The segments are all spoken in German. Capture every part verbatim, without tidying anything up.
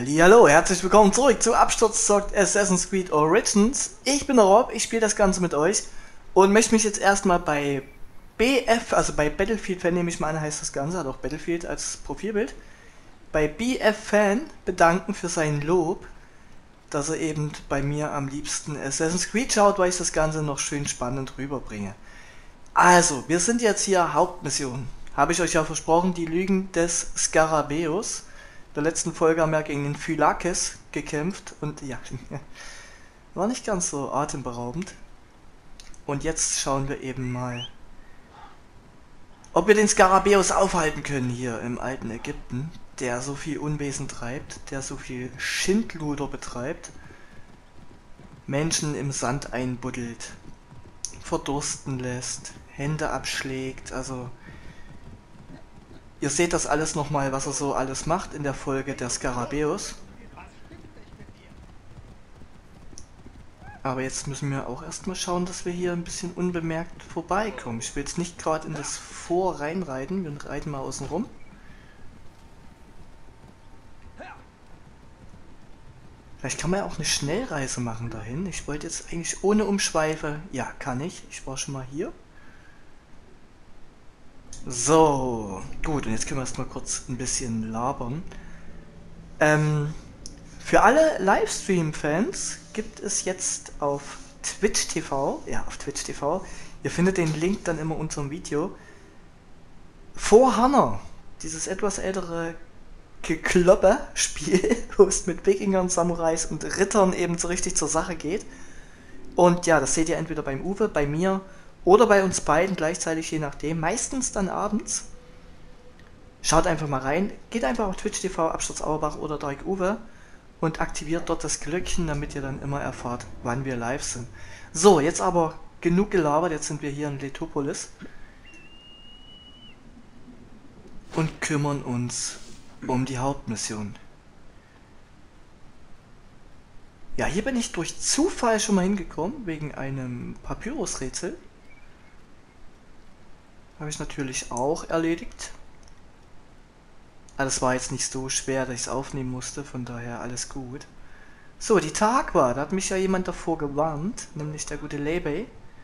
Hallihallo, herzlich willkommen zurück zu Absturz zockt Assassin's Creed Origins. Ich bin der Rob, ich spiele das Ganze mit euch und möchte mich jetzt erstmal bei B F, also bei Battlefield Fan, nehme ich mal an, heißt das Ganze, hat auch Battlefield als Profilbild, bei B F Fan bedanken für sein Lob, dass er eben bei mir am liebsten Assassin's Creed schaut, weil ich das Ganze noch schön spannend rüberbringe. Also, wir sind jetzt hier Hauptmission. Habe ich euch ja versprochen, die Lügen des Skarabäus. In der letzten Folge haben wir gegen den Phylakes gekämpft und ja, war nicht ganz so atemberaubend. Und jetzt schauen wir eben mal, ob wir den Skarabäus aufhalten können hier im alten Ägypten, der so viel Unwesen treibt, der so viel Schindluder betreibt, Menschen im Sand einbuddelt, verdursten lässt, Hände abschlägt, also ihr seht das alles nochmal, was er so alles macht in der Folge der Skarabäus. Aber jetzt müssen wir auch erstmal schauen, dass wir hier ein bisschen unbemerkt vorbeikommen. Ich will jetzt nicht gerade in das Vor reinreiten, wir reiten mal außen rum. Vielleicht kann man ja auch eine Schnellreise machen dahin. Ich wollte jetzt eigentlich ohne Umschweife... Ja, kann ich. Ich war schon mal hier. So, gut, und jetzt können wir erstmal kurz ein bisschen labern. Ähm, für alle Livestream-Fans gibt es jetzt auf Twitch T V, ja, auf Twitch T V, ihr findet den Link dann immer unter dem Video, For Honor, dieses etwas ältere Gekloppe-Spiel, wo es mit Wikingern, Samurais und Rittern eben so richtig zur Sache geht. Und ja, das seht ihr entweder beim Uwe, bei mir oder bei uns beiden gleichzeitig, je nachdem. Meistens dann abends. Schaut einfach mal rein. Geht einfach auf Twitch T V, Absturz Auerbach oder Dark Uwe und aktiviert dort das Glöckchen, damit ihr dann immer erfahrt, wann wir live sind. So, jetzt aber genug gelabert. Jetzt sind wir hier in Letopolis und kümmern uns um die Hauptmission. Ja, hier bin ich durch Zufall schon mal hingekommen, wegen einem Papyrus-Rätsel. Habe ich natürlich auch erledigt. Aber das war jetzt nicht so schwer, dass ich es aufnehmen musste, von daher alles gut. So, die Tagwa, da hat mich ja jemand davor gewarnt, nämlich der gute Lebey.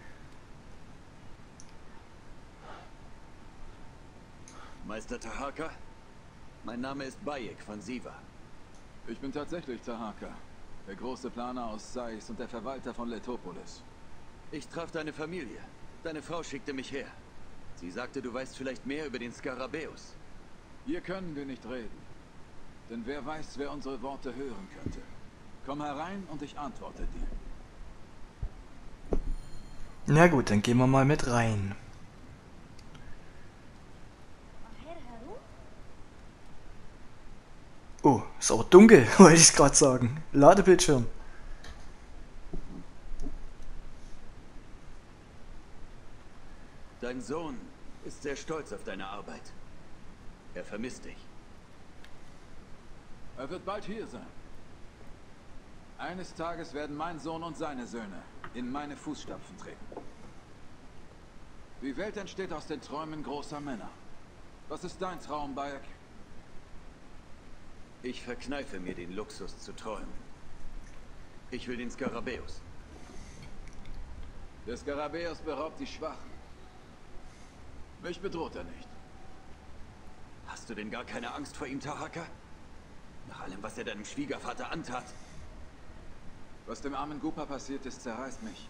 Meister Taharka? Mein Name ist Bayek von Siva. Ich bin tatsächlich Taharka, der große Planer aus Sais und der Verwalter von Letopolis. Ich traf deine Familie. Deine Frau schickte mich her. Sie sagte, du weißt vielleicht mehr über den Skarabäus. Hier können wir nicht reden. Denn wer weiß, wer unsere Worte hören könnte. Komm herein und ich antworte dir. Na gut, dann gehen wir mal mit rein. Oh, ist auch dunkel, wollte ich gerade sagen. Ladebildschirm. Dein Sohn ist sehr stolz auf deine Arbeit. Er vermisst dich. Er wird bald hier sein. Eines Tages werden mein Sohn und seine Söhne in meine Fußstapfen treten. Die Welt entsteht aus den Träumen großer Männer. Was ist dein Traum, Bayek? Ich verkneife mir den Luxus zu träumen. Ich will den Skarabäus. Der Skarabäus beraubt die Schwachen. Mich bedroht er nicht. Hast du denn gar keine Angst vor ihm, Taharka? Nach allem, was er deinem Schwiegervater antat. Was dem armen Gupa passiert ist, zerreißt mich.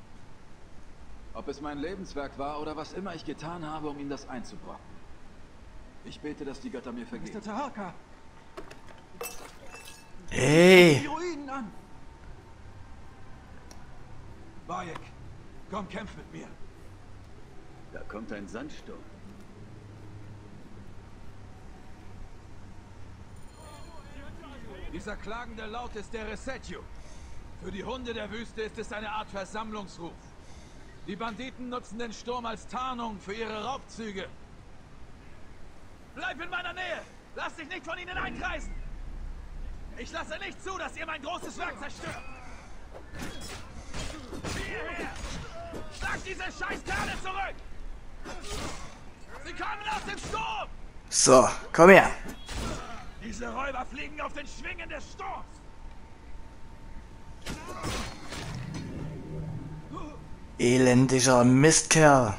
Ob es mein Lebenswerk war oder was immer ich getan habe, um ihm das einzubrocken. Ich bete, dass die Götter mir vergeben. Mister Taharka! Hey! Die Ruinen an! Bayek, komm, kämpf mit mir. Da kommt ein Sandsturm. Dieser klagende Laut ist der Resetio. Für die Hunde der Wüste ist es eine Art Versammlungsruf. Die Banditen nutzen den Sturm als Tarnung für ihre Raubzüge. Bleib in meiner Nähe! Lass dich nicht von ihnen einkreisen! Ich lasse nicht zu, dass ihr mein großes Werk zerstört! Hierher! Schlag diese Scheißkerle zurück! Sie kommen aus dem Sturm! So, komm her. Diese Räuber fliegen auf den Schwingen des Sturms. Elendiger Mistkerl.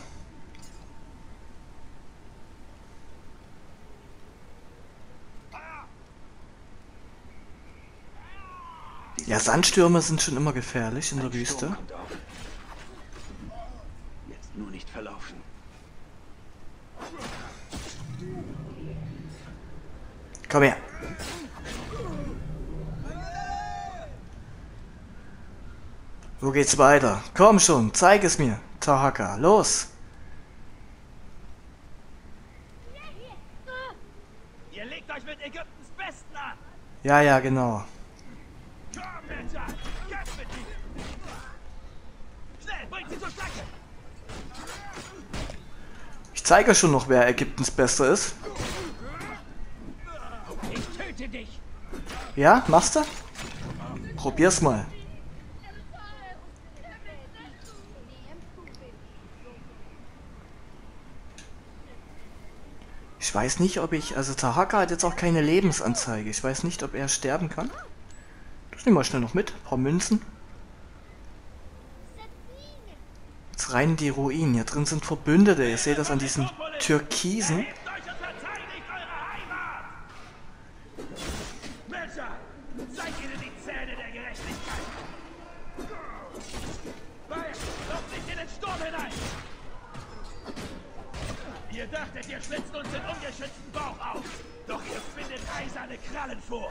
Ja, Sandstürme sind schon immer gefährlich in der Wüste. Jetzt nur nicht verlaufen. Komm her. Wo geht's weiter? Komm schon, zeig es mir, Tahaka, los! Ihr legt euch mit Ägyptens Besten an. Ja, ja, genau. Komm, Mensch, kämpf mit ihm. Schnell, bringt sie zur Strecke. Ich zeige schon noch, wer Ägyptens Bester ist. Ich töte dich. Ja, machst du? Probier's mal. Ich weiß nicht, ob ich... Also Tahaka hat jetzt auch keine Lebensanzeige. Ich weiß nicht, ob er sterben kann. Das nehmen wir schnell noch mit. Ein paar Münzen. Jetzt rein in die Ruinen. Hier drin sind Verbündete. Ihr seht das an diesen Türkisen. Erhebt euch und verteidigt eure Heimat. Mensch, zeig ihnen die Zähne der Gerechtigkeit. Bayek, lauft nicht in den Sturm hinein. Ihr dachtet, ihr schlitzt uns den ungeschützten Bauch auf. Doch ihr findet eiserne Krallen vor.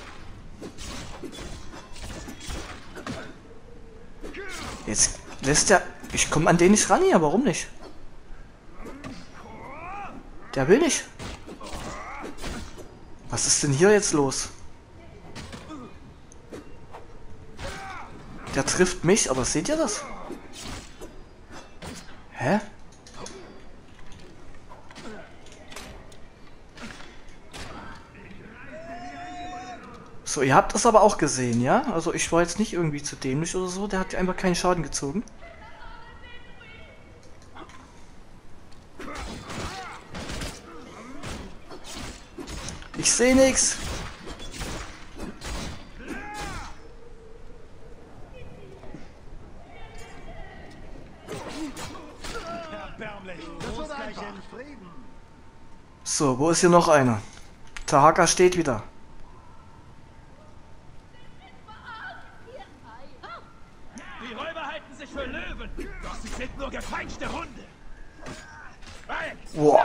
Jetzt lässt er... Ich komme an den nicht ran hier. Warum nicht? Der will nicht. Was ist denn hier jetzt los? Der trifft mich, aber seht ihr das? Hä? So, ihr habt das aber auch gesehen, ja? Also ich war jetzt nicht irgendwie zu dämlich oder so. Der hat einfach keinen Schaden gezogen. Ich sehe nichts. So, wo ist hier noch einer? Tahaka steht wieder. Die Räuber halten sich für Löwen, doch sie sind nur gefeitschte Hunde. Bayek, Boah.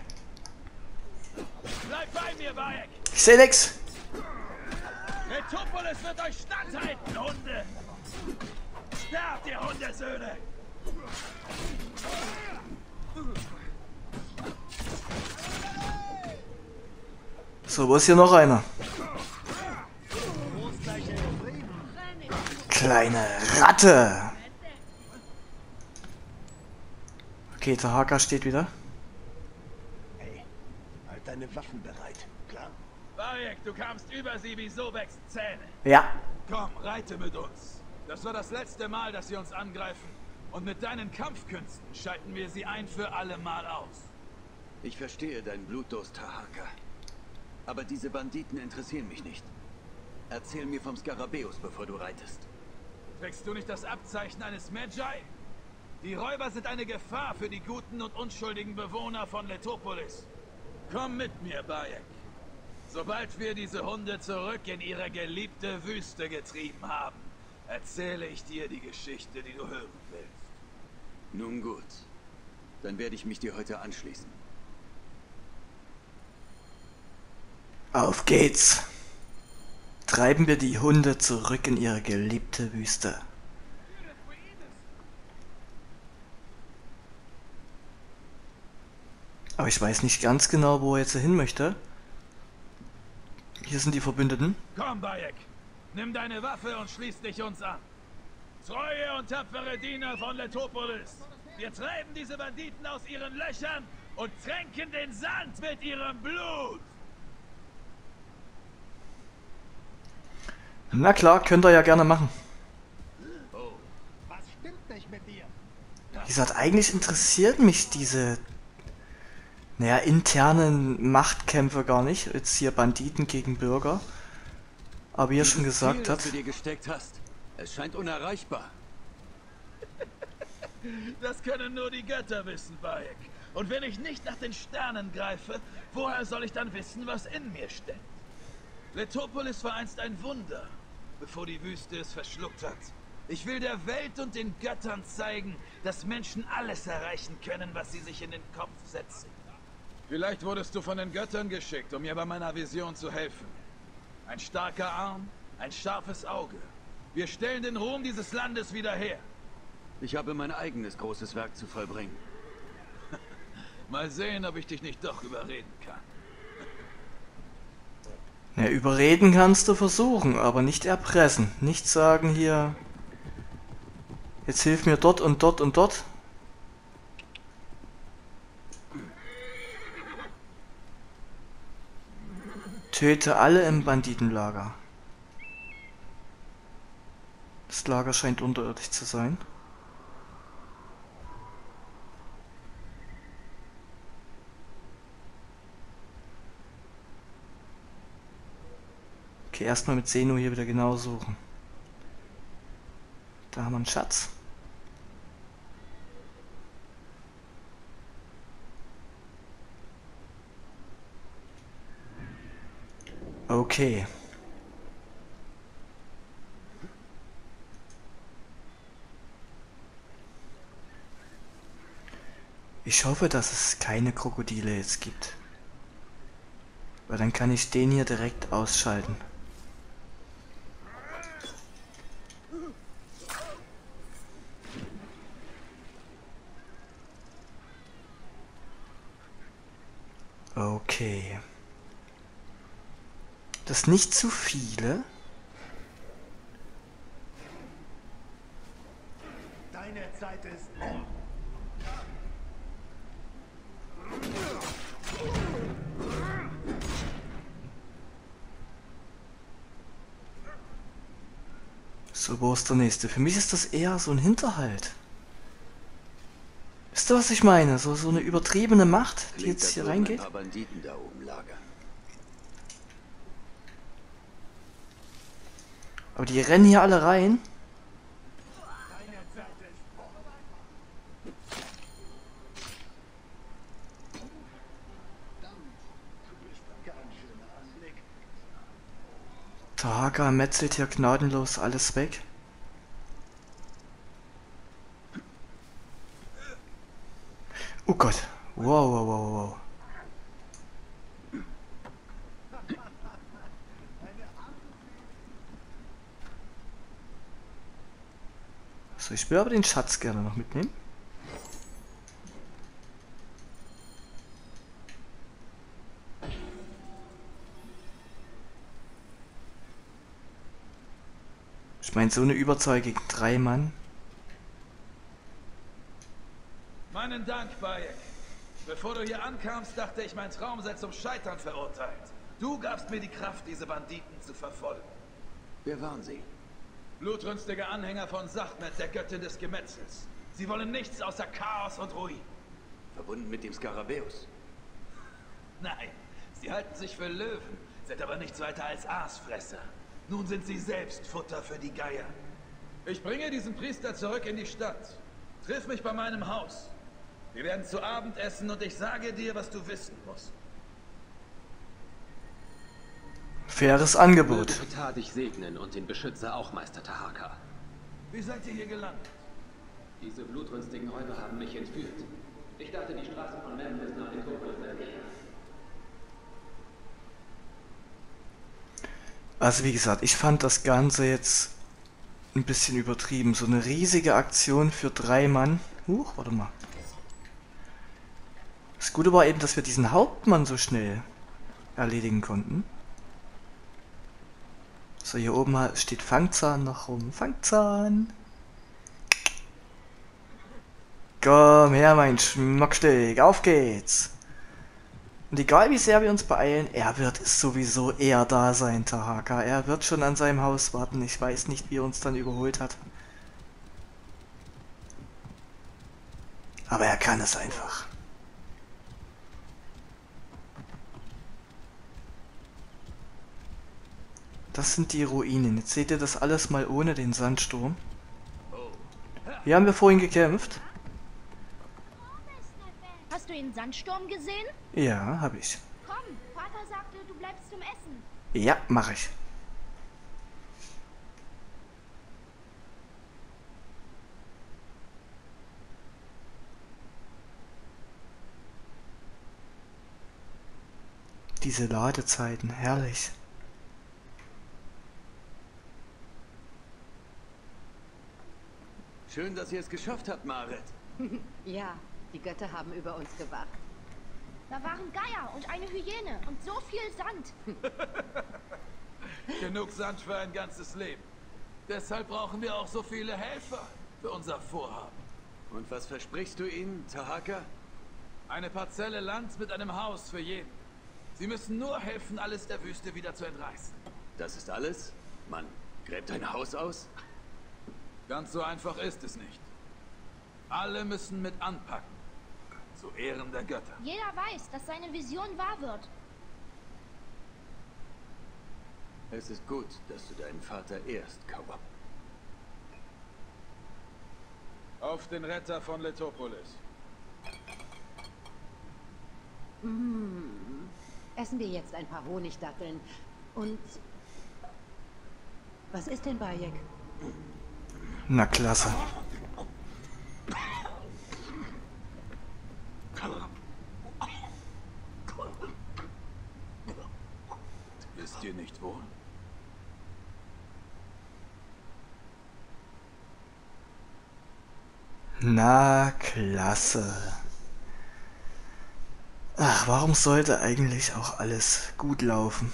bleib bei mir, Bayek. Ich sehe nichts. Letopolis wird euch standhalten, Hunde. Sterbt, ihr Hundesöhne. So, wo ist hier noch einer? Kleine Ratte. Okay, Tahaka steht wieder. Hey, halt deine Waffen bereit, klar? Bayek, du kamst über sie wie Sobeks Zähne. Ja. Komm, reite mit uns. Das war das letzte Mal, dass sie uns angreifen. Und mit deinen Kampfkünsten schalten wir sie ein für alle Mal aus. Ich verstehe deinen Blutdurst, Tahaka. Aber diese Banditen interessieren mich nicht. Erzähl mir vom Skarabäus, bevor du reitest. Trägst du nicht das Abzeichen eines Magi? Die Räuber sind eine Gefahr für die guten und unschuldigen Bewohner von Letopolis. Komm mit mir, Bayek. Sobald wir diese Hunde zurück in ihre geliebte Wüste getrieben haben, erzähle ich dir die Geschichte, die du hören willst. Nun gut. Dann werde ich mich dir heute anschließen. Auf geht's. Treiben wir die Hunde zurück in ihre geliebte Wüste. Aber ich weiß nicht ganz genau, wo er jetzt hin möchte. Hier sind die Verbündeten. Komm, Bayek. Nimm deine Waffe und schließ dich uns an. Treue und tapfere Diener von Letopolis. Wir treiben diese Banditen aus ihren Löchern und tränken den Sand mit ihrem Blut. Na klar, könnt ihr ja gerne machen. Was stimmt nicht mit dir? Wie gesagt, eigentlich interessiert mich diese naja, internen Machtkämpfe gar nicht. Jetzt hier Banditen gegen Bürger. Aber wie er schon Dieses gesagt Ziel, das hat. du dir gesteckt hast, es scheint unerreichbar. Das können nur die Götter wissen, Bayek. Und wenn ich nicht nach den Sternen greife, woher soll ich dann wissen, was in mir steckt? Letopolis war einst ein Wunder, bevor die Wüste es verschluckt hat. Ich will der Welt und den Göttern zeigen, dass Menschen alles erreichen können, was sie sich in den Kopf setzen. Vielleicht wurdest du von den Göttern geschickt, um mir bei meiner Vision zu helfen. Ein starker Arm, ein scharfes Auge. Wir stellen den Ruhm dieses Landes wieder her. Ich habe mein eigenes großes Werk zu vollbringen. Mal sehen, ob ich dich nicht doch überreden kann. Ja, überreden kannst du versuchen, aber nicht erpressen. Nicht sagen hier, jetzt hilf mir dort und dort und dort. Töte alle im Banditenlager. Das Lager scheint unterirdisch zu sein. Okay, erstmal mit Zeno hier wieder genau suchen. Da haben wir einen Schatz. Okay. Ich hoffe, dass es keine Krokodile jetzt gibt. Weil dann kann ich den hier direkt ausschalten. Okay. Das nicht zu viele. Deine Zeit ist um. So, wo ist der nächste? Für mich ist das eher so ein Hinterhalt. Wisst ihr, was ich meine? So, so eine übertriebene Macht, die Klingt, jetzt als hier würden reingeht. ein paar Banditen da oben lagern. Aber die rennen hier alle rein. Deine Zeit ist um. Du bist ein ganz schöner Anblick. Tahaka metzelt hier gnadenlos alles weg. Oh Gott. Wow, wow, wow, wow. So, ich will aber den Schatz gerne noch mitnehmen. Ich meine, so eine Überzahl gegen drei Mann. Meinen Dank, Bayek. Bevor du hier ankamst, dachte ich, mein Traum sei zum Scheitern verurteilt. Du gabst mir die Kraft, diese Banditen zu verfolgen. Wer waren sie? Blutrünstige Anhänger von Sachmet, der Göttin des Gemetzels. Sie wollen nichts außer Chaos und Ruin. Verbunden mit dem Skarabäus. Nein, sie halten sich für Löwen, sind aber nichts weiter als Aasfresser. Nun sind sie selbst Futter für die Geier. Ich bringe diesen Priester zurück in die Stadt. Triff mich bei meinem Haus. Wir werden zu Abend essen und ich sage dir, was du wissen musst. Faires Angebot. Möge Ptah dich segnen und den Beschützer auch, Meister Tahaka. Wie seid ihr hier gelandet? Diese blutrünstigen Räuber haben mich entführt. Ich dachte, die Straße von Memphis nach Letopolis sei sicher. Also wie gesagt, ich fand das Ganze jetzt ein bisschen übertrieben. So eine riesige Aktion für drei Mann. Huch, warte mal. Das Gute war eben, dass wir diesen Hauptmann so schnell erledigen konnten. So, hier oben steht Fangzahn noch rum. Fangzahn! Komm her, mein Schmockstück, auf geht's! Und egal wie sehr wir uns beeilen, er wird sowieso eher da sein, Tahaka. Er wird schon an seinem Haus warten. Ich weiß nicht, wie er uns dann überholt hat. Aber er kann es einfach. Das sind die Ruinen. Jetzt seht ihr das alles mal ohne den Sandsturm. Wie haben wir vorhin gekämpft? Hast du den Sandsturm gesehen? Ja, habe ich. Komm, Vater sagte, du bleibst zum Essen. Ja, mache ich. Diese Ladezeiten, herrlich. Schön, dass ihr es geschafft habt, Marit. Ja, die Götter haben über uns gewacht. Da waren Geier und eine Hyäne und so viel Sand. Genug Sand für ein ganzes Leben. Deshalb brauchen wir auch so viele Helfer für unser Vorhaben. Und was versprichst du ihnen, Tahaka? Eine Parzelle Land mit einem Haus für jeden. Sie müssen nur helfen, alles der Wüste wieder zu entreißen. Das ist alles? Man gräbt ein Haus aus? Ganz so einfach ist es nicht. Alle müssen mit anpacken. Zu Ehren der Götter. Jeder weiß, dass seine Vision wahr wird. Es ist gut, dass du deinen Vater ehrst, Kawab. Auf den Retter von Letopolis. Mm. Essen wir jetzt ein paar Honigdatteln. Und... Was ist denn Bayek? Na klasse. Ist dir nicht wohl? Na klasse. Ach, warum sollte eigentlich auch alles gut laufen?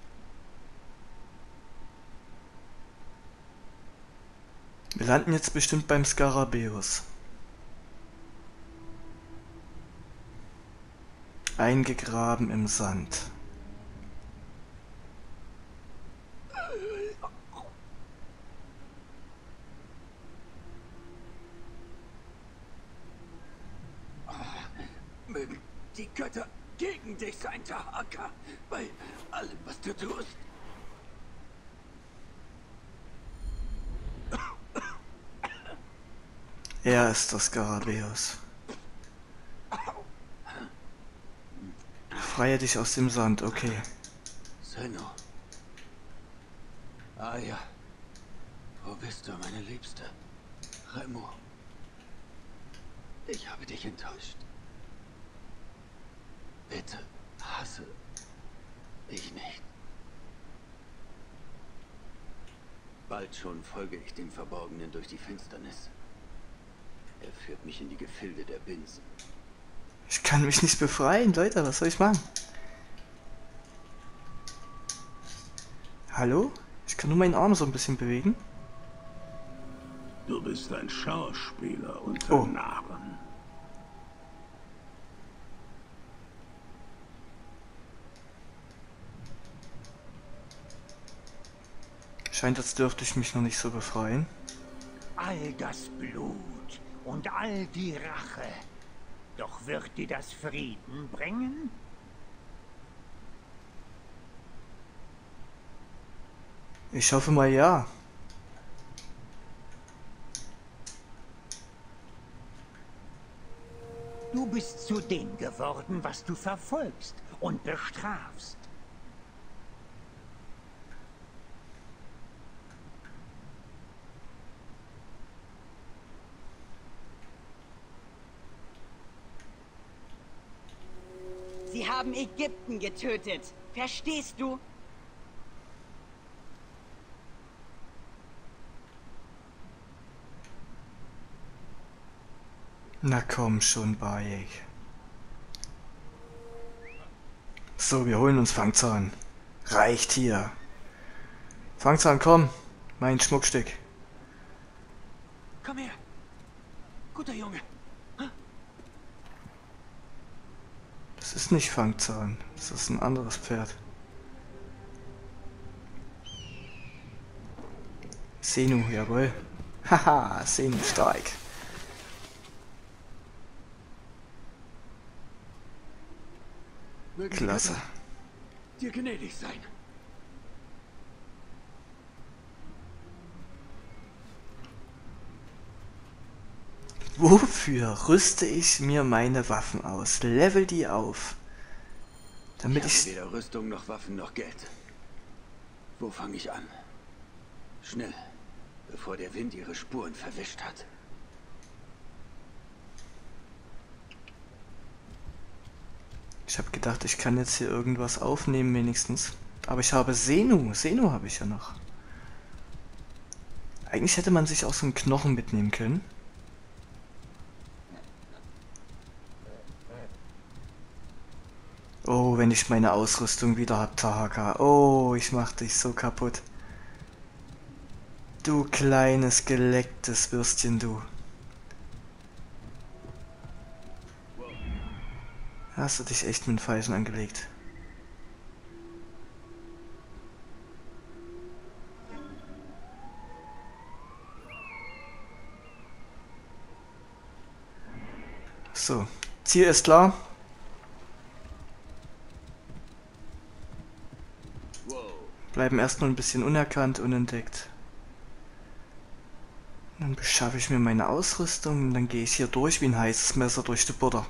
Wir landen jetzt bestimmt beim Skarabäus. Eingegraben im Sand. Mögen die Götter gegen dich sein, Tahaka, bei allem, was du tust. Er ist das Skarabäus. Freie dich aus dem Sand, okay. Senno. Aya. Wo bist du, meine Liebste? Remo. Ich habe dich enttäuscht. Bitte, hasse ich nicht. Bald schon folge ich dem Verborgenen durch die Finsternis. Er führt mich in die Gefilde der Binsen. Ich kann mich nicht befreien, Leute, was soll ich machen? Hallo? Ich kann nur meinen Arm so ein bisschen bewegen. Du bist ein Schauspieler unter Oh. Narren. Scheint, als dürfte ich mich noch nicht so befreien. All das Blut und all die Rache. Doch wird dir das Frieden bringen? Ich hoffe mal ja. Du bist zu dem geworden, was du verfolgst und bestrafst. Sie haben Ägypten getötet. Verstehst du? Na komm schon, Bayek. So, wir holen uns Fangzahn. Reicht hier. Fangzahn, komm. Mein Schmuckstück. Komm her. Guter Junge. Das ist nicht Fangzahn. Das ist ein anderes Pferd. Senu, jawohl. Haha, Senu stark. Mögen die Klasse. Götter dir gnädig sein. Wofür rüste ich mir meine Waffen aus? Level die auf. Damit ich ich... habe weder Rüstung noch Waffen noch Geld. Wo fange ich an? Schnell, bevor der Wind ihre Spuren verwischt hat. Ich habe gedacht, ich kann jetzt hier irgendwas aufnehmen wenigstens. Aber ich habe Senu. Senu habe ich ja noch. Eigentlich hätte man sich auch so einen Knochen mitnehmen können. Oh, wenn ich meine Ausrüstung wieder hab, Tahaka. Oh, ich mach dich so kaputt. Du kleines, gelecktes Würstchen, du. Hast du dich echt mit den Falschen angelegt. So, Ziel ist klar. Bleiben erstmal ein bisschen unerkannt, unentdeckt. Dann beschaffe ich mir meine Ausrüstung und dann gehe ich hier durch wie ein heißes Messer durch die Butter.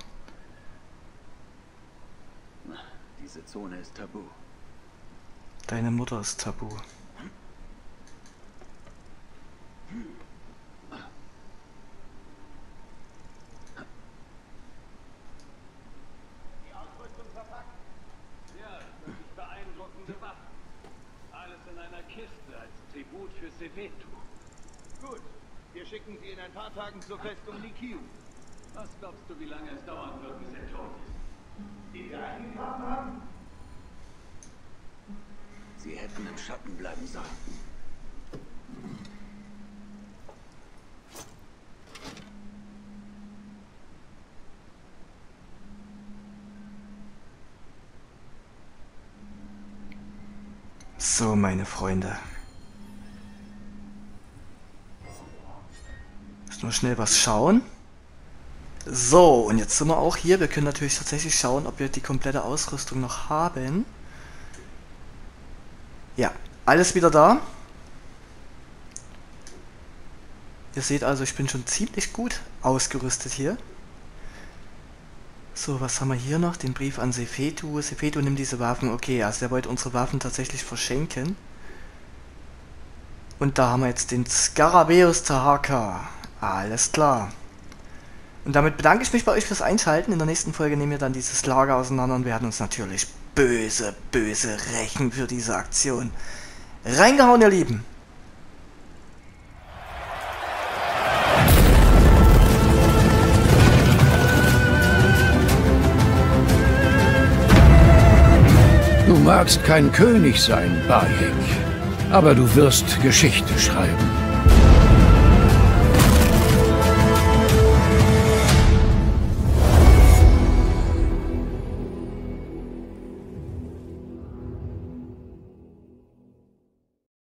Diese Zone ist tabu. Deine Mutter ist tabu. Gut, wir schicken sie in ein paar Tagen zur Festung Nikiu. Was glaubst du, wie lange es dauern wird, bis er tot ist? Die gleichen haben? Sie hätten im Schatten bleiben sollen. So, meine Freunde. Nur schnell was schauen. So, und jetzt sind wir auch hier. Wir können natürlich tatsächlich schauen, ob wir die komplette Ausrüstung noch haben. Ja, alles wieder da. Ihr seht also, ich bin schon ziemlich gut ausgerüstet hier. So, was haben wir hier noch? Den Brief an Sefetu. Sefetu nimmt diese Waffen. Okay, also der wollte unsere Waffen tatsächlich verschenken. Und da haben wir jetzt den Scarabeus Tahaka. Alles klar. Und damit bedanke ich mich bei euch fürs Einschalten. In der nächsten Folge nehmen wir dann dieses Lager auseinander und werden uns natürlich böse, böse rächen für diese Aktion. Reingehauen, ihr Lieben! Du magst kein König sein, Bayek, aber du wirst Geschichte schreiben.